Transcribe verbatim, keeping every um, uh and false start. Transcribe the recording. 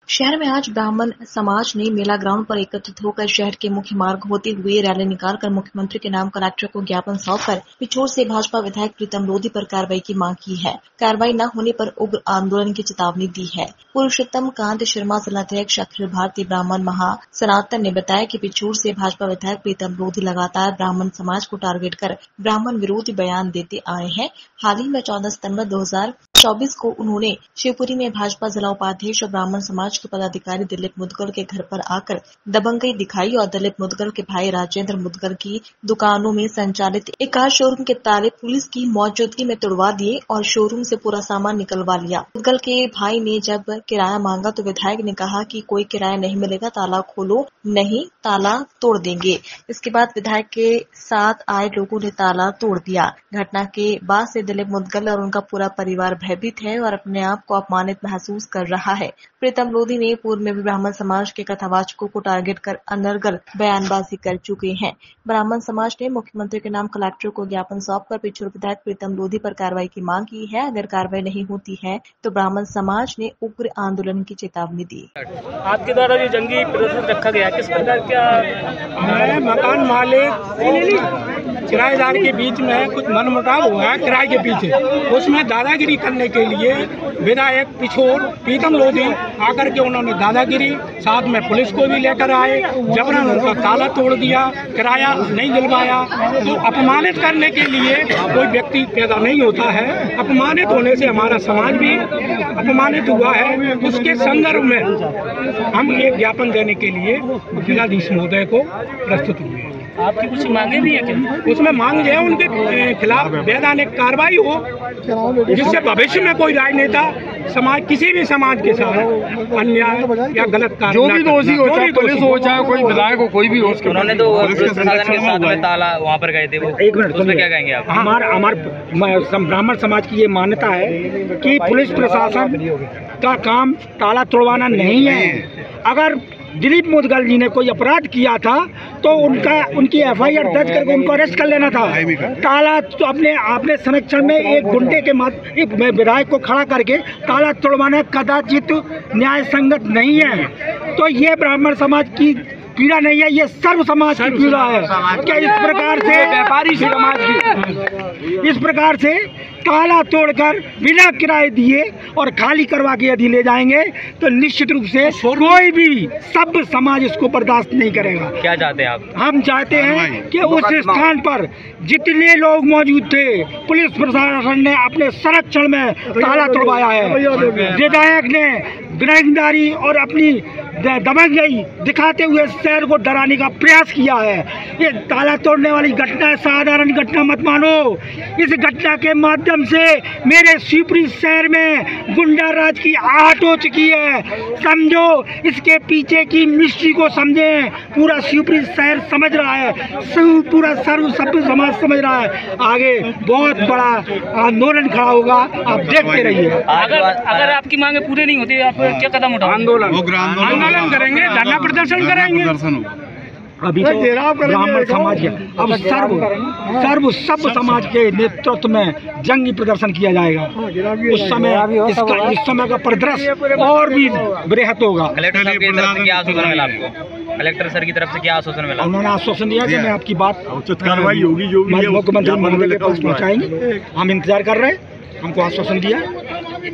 शहर में आज ब्राह्मण समाज ने मेला ग्राउंड पर एकत्रित होकर शहर के मुख्य मार्ग होते हुए रैली निकालकर मुख्यमंत्री के नाम कलेक्टर को ज्ञापन सौंपकर पिछोर से भाजपा विधायक प्रीतम लोधी पर कार्रवाई की मांग की है। कार्रवाई न होने पर उग्र आंदोलन की चेतावनी दी है। पुरुषोत्तम कांत शर्मा जिलाध्यक्ष अखिल भारतीय ब्राह्मण महा सनातन ने बताया कि पिछोर से भाजपा विधायक प्रीतम लोधी लगातार ब्राह्मण समाज को टारगेट कर ब्राह्मण विरोधी बयान देते आए हैं। हाल ही में चौदह सितम्बर दो हजार चौबीस को उन्होंने शिवपुरी में भाजपा जिला उपाध्यक्ष और ब्राह्मण समाज के पदाधिकारी दिलीप मुदगल के घर पर आकर दबंगई दिखाई और दिलीप मुदगल के भाई राजेंद्र मुदगल की दुकानों में संचालित एक कार शोरूम के ताले पुलिस की मौजूदगी में तोड़वा दिए और शोरूम से पूरा सामान निकलवा लिया। मुदगल के भाई ने जब किराया मांगा तो विधायक ने कहा कि कोई किराया नहीं मिलेगा, ताला खोलो नहीं ताला तोड़ देंगे। इसके बाद विधायक के साथ आए लोगों ने ताला तोड़ दिया। घटना के बाद से दिलीप मुदगल और उनका पूरा परिवार भयभीत है और अपने आप को अपमानित महसूस कर रहा है। प्रीतम लोधी ने पूर्व में भी ब्राह्मण समाज के कथावाचकों को टारगेट कर अनर्गल बयानबाजी कर चुके हैं। ब्राह्मण समाज ने मुख्यमंत्री के नाम कलेक्टर को ज्ञापन सौंपकर पिछोर विधायक प्रीतम लोधी पर कार्रवाई की मांग की है। अगर कार्रवाई नहीं होती है तो ब्राह्मण समाज ने उग्र आंदोलन की चेतावनी दी। आपके द्वारा जो जंगी प्रदर्शन रखा गया, किस प्रकार क्या मकान मालिक किराएदार के बीच में कुछ मनमुटाव हुआ है किराए के पीछे, उसमें दादागिरी करने के लिए विधायक पिछोर प्रीतम लोधी आकर के उन्होंने दादागिरी, साथ में पुलिस को भी लेकर आए, जबरन उनका ताला तोड़ दिया, किराया नहीं दिलवाया। तो अपमानित करने के लिए कोई व्यक्ति पैदा नहीं होता है। अपमानित होने से हमारा समाज भी अपमानित हुआ है। उसके संदर्भ में हम एक ज्ञापन देने के लिए जिलाधीश महोदय को प्रस्तुत हुए। आपकी कुछ मांगे भी है क्या? उसमें मांग है उनके खिलाफ वैधानिक कार्रवाई हो, जिससे भविष्य में कोई राजनेता समाज किसी भी समाज के साथ अन्याय या गलत कार्य जो भी दोषी हो, चाहे पुलिस हो चाहे कोई विधायक हो, कोई भी हो। उन्होंने तो प्रशासन के साथ में ताला वहाँ पर गए थे, वो एक मिनट उसमें क्या कहेंगे आप? हमारा हमारे ब्राह्मण समाज की ये मान्यता है कि पुलिस प्रशासन का काम ताला तोड़वाना नहीं है। अगर दिलीप मुदगल जी ने कोई अपराध किया था तो उनका उनकी एफ आई आर दर्ज करके उनको अरेस्ट कर लेना था। ताला तो अपने आपने संरक्षण में एक गुंडे के मत एक विधायक को खड़ा करके ताला तोड़वाना कदाचित न्याय संगत नहीं है। तो ये ब्राह्मण समाज की पीड़ा नहीं है, ये सर्व समाज की पीड़ा है। क्या इस प्रकार से व्यापारी समाज की इस प्रकार से ताला तोड़कर बिना किराए दिए और खाली करवा के यदि ले जाएंगे तो निश्चित रूप से कोई भी सब समाज इसको बर्दाश्त नहीं करेगा। क्या चाहते हैं आप? हम चाहते हैं कि उस स्थान पर जितने लोग मौजूद थे, पुलिस प्रशासन ने अपने संरक्षण में ताला तोड़वाया है। विधायक ने गिरफ्तारी और अपनी दबंगई दिखाते हुए शहर को डराने का प्रयास किया है। ये ताला तोड़ने वाली घटना साधारण घटना मत मानो। इस घटना के माध्यम से मेरे शिवपुरी शहर में गुंडा राज की आहट हो चुकी है। समझो, इसके पीछे की मिस्ट्री को समझें। पूरा शिवपुरी शहर समझ रहा है, पूरा सर्व सभ्य समाज समझ रहा है। आगे बहुत बड़ा आंदोलन खड़ा होगा, आप देखते रहिए। अगर अगर आपकी मांगे पूरी नहीं होती, आप क्या कदम उठाओ? आंदोलन आंदोलन करेंगे, धरना प्रदर्शन करेंगे। अभी तो ब्राह्मण समाज है, अब सर्व सर्व सब समाज के नेतृत्व में जंगी प्रदर्शन किया जाएगा। उस समय इसका इस समय का परिदृश्य और भी बृहत होगा। कलेक्टर सर की तरफ से क्या आश्वासन मिला आपको? कलेक्टर सर की तरफ से क्या आश्वासन मिला? उन्होंने आश्वासन दिया कि मैं आपकी बात उचित कार्रवाई होगी जो मुख्यमंत्री महोदय के पास पहुँचाएंगे। हम इंतजार कर रहे हैं, हमको आश्वासन दिया।